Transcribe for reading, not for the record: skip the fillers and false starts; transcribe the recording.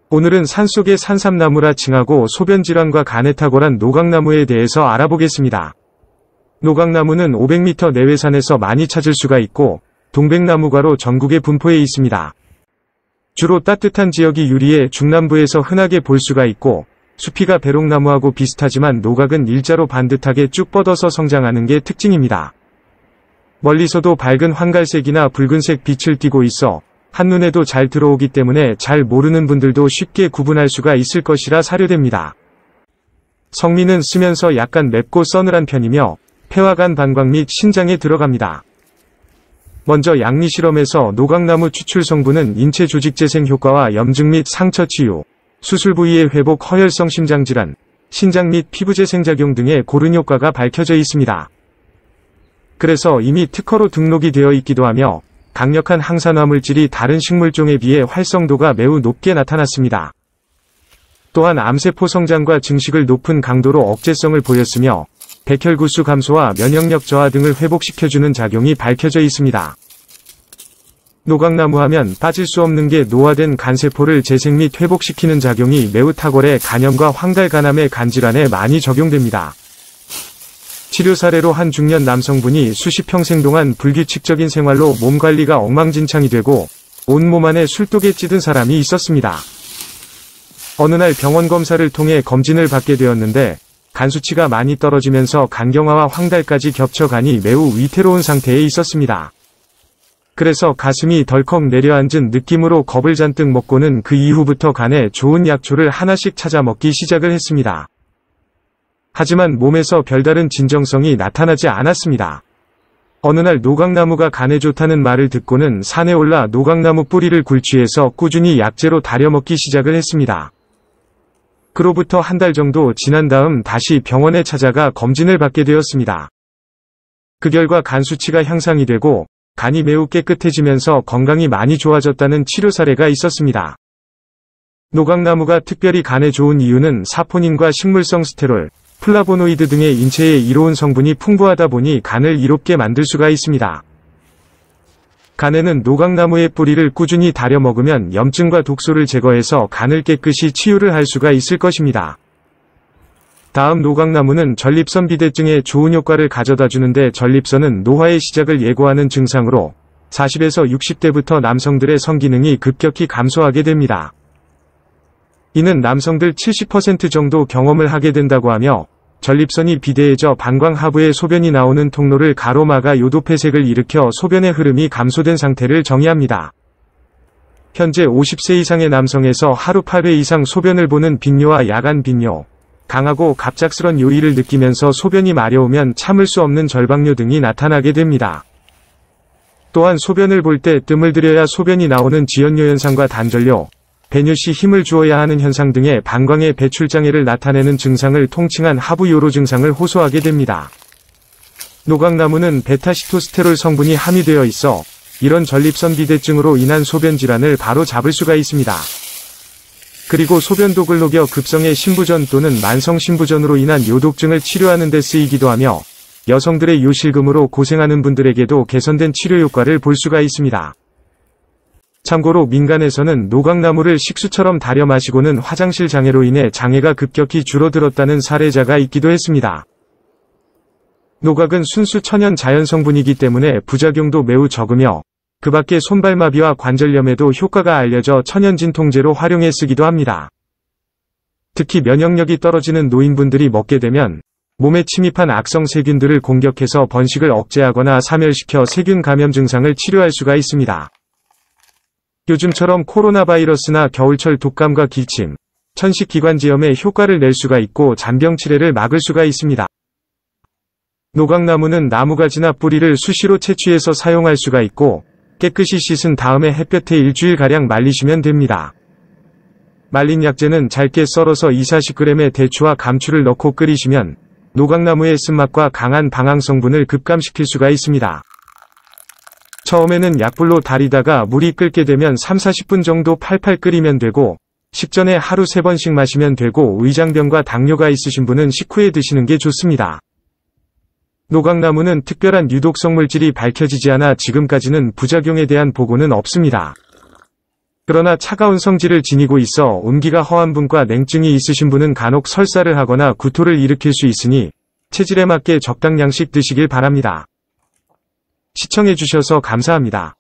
오늘은 산속의 산삼나무라 칭하고 소변질환과 간에 탁월한 노각나무에 대해서 알아보겠습니다. 노각나무는 500m 내외산에서 많이 찾을 수가 있고 동백나무과로 전국에 분포해 있습니다. 주로 따뜻한 지역이 유리해 중남부에서 흔하게 볼 수가 있고 수피가 배롱나무하고 비슷하지만 노각은 일자로 반듯하게 쭉 뻗어서 성장하는 게 특징입니다. 멀리서도 밝은 황갈색이나 붉은색 빛을 띠고 있어 한눈에도 잘 들어오기 때문에 잘 모르는 분들도 쉽게 구분할 수가 있을 것이라 사료됩니다. 성미는 쓰면서 약간 맵고 서늘한 편이며 폐와 간 방광 및 신장에 들어갑니다. 먼저 양리 실험에서 노각나무 추출 성분은 인체 조직 재생 효과와 염증 및 상처 치유, 수술 부위의 회복, 허혈성 심장질환, 신장 및 피부 재생작용 등의 고른 효과가 밝혀져 있습니다. 그래서 이미 특허로 등록이 되어 있기도 하며 강력한 항산화 물질이 다른 식물종에 비해 활성도가 매우 높게 나타났습니다. 또한 암세포 성장과 증식을 높은 강도로 억제성을 보였으며 백혈구수 감소와 면역력 저하 등을 회복시켜주는 작용이 밝혀져 있습니다. 노각나무 하면 빠질 수 없는 게 노화된 간세포를 재생 및 회복시키는 작용이 매우 탁월해 간염과 황달간암의 간질환에 많이 적용됩니다. 치료 사례로 한 중년 남성분이 수십 평생 동안 불규칙적인 생활로 몸 관리가 엉망진창이 되고 온몸 안에 술독에 찌든 사람이 있었습니다. 어느 날 병원 검사를 통해 검진을 받게 되었는데 간 수치가 많이 떨어지면서 간경화와 황달까지 겹쳐 간이 매우 위태로운 상태에 있었습니다. 그래서 가슴이 덜컥 내려앉은 느낌으로 겁을 잔뜩 먹고는 그 이후부터 간에 좋은 약초를 하나씩 찾아 먹기 시작을 했습니다. 하지만 몸에서 별다른 진정성이 나타나지 않았습니다. 어느 날 노각나무가 간에 좋다는 말을 듣고는 산에 올라 노각나무 뿌리를 굴취해서 꾸준히 약재로 다려 먹기 시작을 했습니다. 그로부터 한 달 정도 지난 다음 다시 병원에 찾아가 검진을 받게 되었습니다. 그 결과 간 수치가 향상이 되고 간이 매우 깨끗해지면서 건강이 많이 좋아졌다는 치료 사례가 있었습니다. 노각나무가 특별히 간에 좋은 이유는 사포닌과 식물성 스테롤, 플라보노이드 등의 인체에 이로운 성분이 풍부하다 보니 간을 이롭게 만들 수가 있습니다. 간에는 노각나무의 뿌리를 꾸준히 다려 먹으면 염증과 독소를 제거해서 간을 깨끗이 치유를 할 수가 있을 것입니다. 다음 노각나무는 전립선 비대증에 좋은 효과를 가져다 주는데 전립선은 노화의 시작을 예고하는 증상으로 40에서 60대부터 남성들의 성기능이 급격히 감소하게 됩니다. 이는 남성들 70% 정도 경험을 하게 된다고 하며 전립선이 비대해져 방광 하부에 소변이 나오는 통로를 가로막아 요도폐색을 일으켜 소변의 흐름이 감소된 상태를 정의합니다. 현재 50세 이상의 남성에서 하루 8회 이상 소변을 보는 빈뇨와 야간 빈뇨, 강하고 갑작스런 요의를 느끼면서 소변이 마려우면 참을 수 없는 절박뇨 등이 나타나게 됩니다. 또한 소변을 볼 때 뜸을 들여야 소변이 나오는 지연뇨 현상과 단절뇨, 배뇨 시 힘을 주어야 하는 현상 등의 방광의 배출 장애를 나타내는 증상을 통칭한 하부요로 증상을 호소하게 됩니다. 노각나무는 베타시토스테롤 성분이 함유되어 있어 이런 전립선 비대증으로 인한 소변 질환을 바로 잡을 수가 있습니다. 그리고 소변독을 녹여 급성의 신부전 또는 만성 신부전으로 인한 요독증을 치료하는 데 쓰이기도 하며 여성들의 요실금으로 고생하는 분들에게도 개선된 치료 효과를 볼 수가 있습니다. 참고로 민간에서는 노각나무를 식수처럼 다려 마시고는 화장실 장애로 인해 장애가 급격히 줄어들었다는 사례자가 있기도 했습니다. 노각은 순수 천연 자연 성분이기 때문에 부작용도 매우 적으며 그 밖에 손발마비와 관절염에도 효과가 알려져 천연진통제로 활용해 쓰기도 합니다. 특히 면역력이 떨어지는 노인분들이 먹게 되면 몸에 침입한 악성 세균들을 공격해서 번식을 억제하거나 사멸시켜 세균 감염 증상을 치료할 수가 있습니다. 요즘처럼 코로나 바이러스나 겨울철 독감과 기침, 천식기관지염에 효과를 낼 수가 있고 잔병 치레를 막을 수가 있습니다. 노각나무는 나무가지나 뿌리를 수시로 채취해서 사용할 수가 있고 깨끗이 씻은 다음에 햇볕에 일주일가량 말리시면 됩니다. 말린 약재는 잘게 썰어서 2-40g의 대추와 감추를 넣고 끓이시면 노각나무의 쓴맛과 강한 방황 성분을 급감시킬 수가 있습니다. 처음에는 약불로 달이다가 물이 끓게 되면 3-40분 정도 팔팔 끓이면 되고 식전에 하루 3번씩 마시면 되고 위장병과 당뇨가 있으신 분은 식후에 드시는 게 좋습니다. 노각나무는 특별한 유독성 물질이 밝혀지지 않아 지금까지는 부작용에 대한 보고는 없습니다. 그러나 차가운 성질을 지니고 있어 온기가 허한 분과 냉증이 있으신 분은 간혹 설사를 하거나 구토를 일으킬 수 있으니 체질에 맞게 적당량씩 드시길 바랍니다. 시청해주셔서 감사합니다.